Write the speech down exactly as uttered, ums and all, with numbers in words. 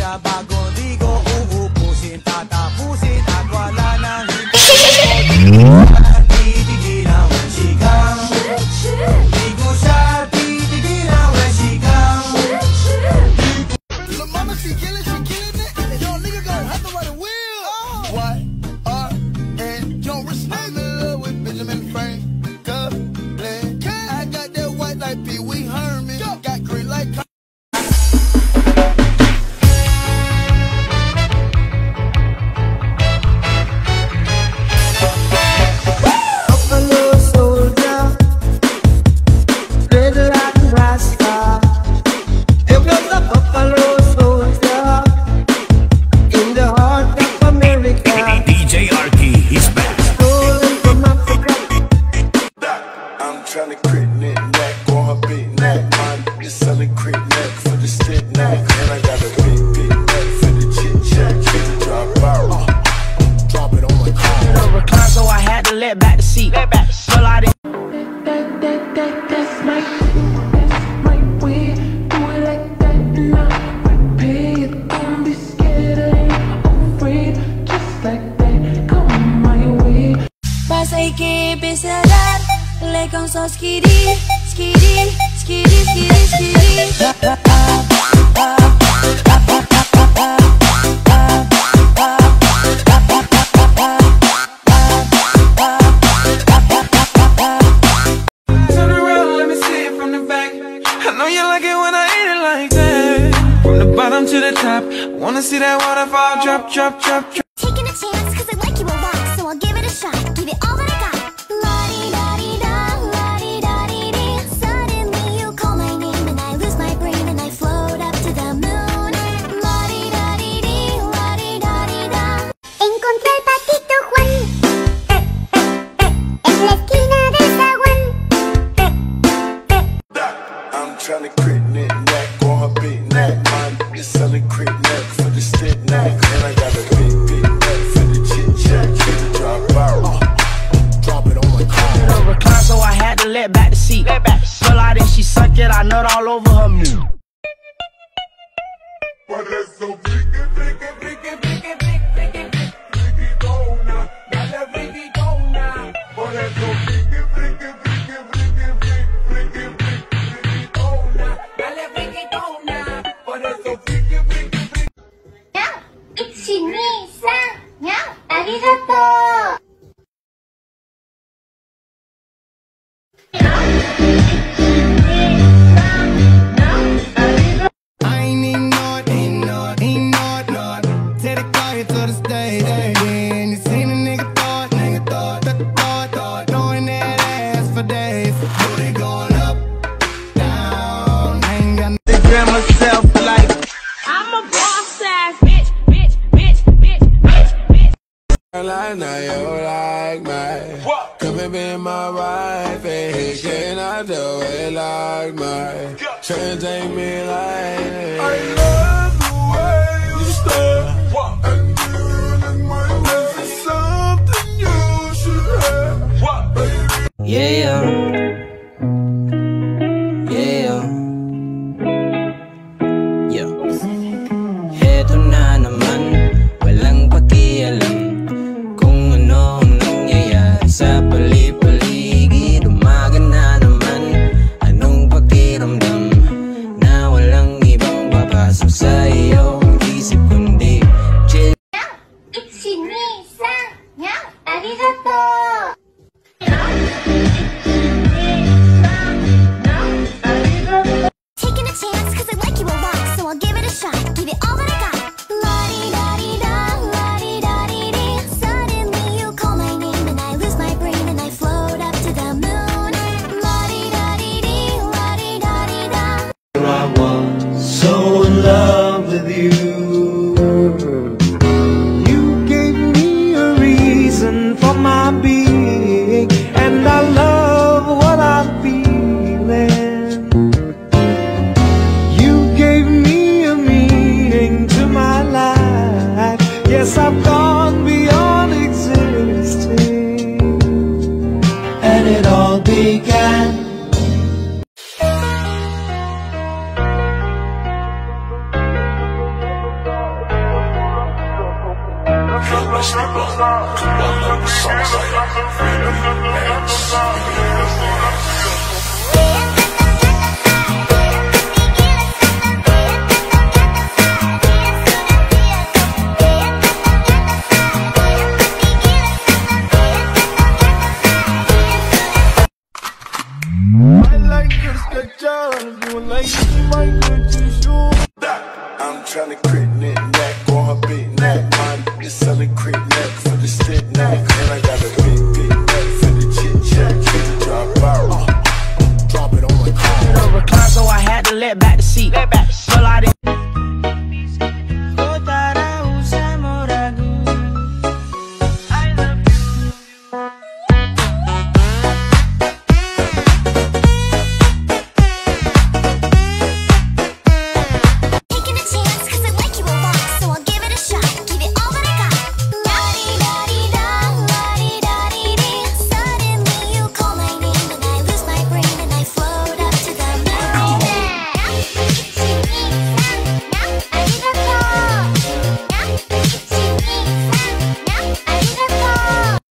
kaya bagong ligo, uubusin, tatapusin, at wala nang hindi. Titigilan when she comes. Di ko siya titigilan when she comes. Lil' mama, she killin', she killin' it, and your nigga gon' have to ride a wheel. Why are and don't respect? I'm in love with Benjamin Franklin. I got that white like Pee Wee Herman. Got green like. Trying to crit neck, neck on her big neck. Mine is selling crit neck for the stick neck. And I got a big, big neck for the chit chat. Chit drop out. Uh, drop it on my car. Recline, so I had to let back the seat. Let back the seat. Well, I didn't. That, that, that, that's my, that's my way. Do it like that and I repeat it. Don't be scared, I ain't afraid. Just like that, come my way. Vas a que empezarán. Like I'm so skitty, skitty, skitty, skitty, skitty. Turn around, let me see it from the back. I know you like it when I eat it like that. From the bottom to the top, wanna see that waterfall drop, drop, drop, drop. Taking a chance, cause I like you a lot, so I'll give it a shot. Give it all that I got. Trying to crit neck, neck on her big neck. Mine is selling crit neck for the stick neck. And I got a big, big neck for the chit chat. Chit drop out. Uh, drop it on my car. Recline, so I had to let back the seat. Let back the seat. Well, I didn't, she suck it, I nut all over her meat. But that's so freaky, freaky, freaky, freaky, freaky, freaky, freaky, go now. Got that freaky go now. But that's so freaky, freaky, freaky, freaky, freaky, freaky, freaky. いちにさんにゃんありがとう。 I ain't even know it, ain't know it, ain't know it, know it. Take the car here to the stage, and you seen a nigga thought, nigga thought, thought, thought, thought, throwing that ass for days. Booty going up, down. I ain't got no grab myself like I'm a boss ass bitch, bitch, bitch, bitch, bitch, bitch. I know you like me. Come and be my wife, and he cannot do it like me. Translate me like I love the way you stare. And you my this is something you should have, baby. Yeah, yeah, yeah. Heto na naman, walang pakialam kung ano ang nangyayari sa pali-paligid. Umaga na naman, anong pakiramdam na walang ibang papasok sa iyong isip kundi chill. いちにさんにゃんありがとう。Taking a chance, cause I like you a lot, so I'll give it a shot. Give it all that I got. La-di-da-di-da, la-di-da-di-dee. Suddenly you call my name and I lose my brain and I float up to the moon. La-di-da-di-dee, la-di-da-di-da. I was so in love with you. You gave me a reason for my being, and I love what I'm feeling. You gave me a meaning to my life. Yes, I've gone beyond existing, and it all began. my sleeper. One like the sauce, like I'm tryna crit knit neck on her big neck. Mine is selling crit neck for the stick neck. And I got a big, big neck for the chit chat. Keep it drop out. Drop it on my car. Recline, so I had to let back the seat.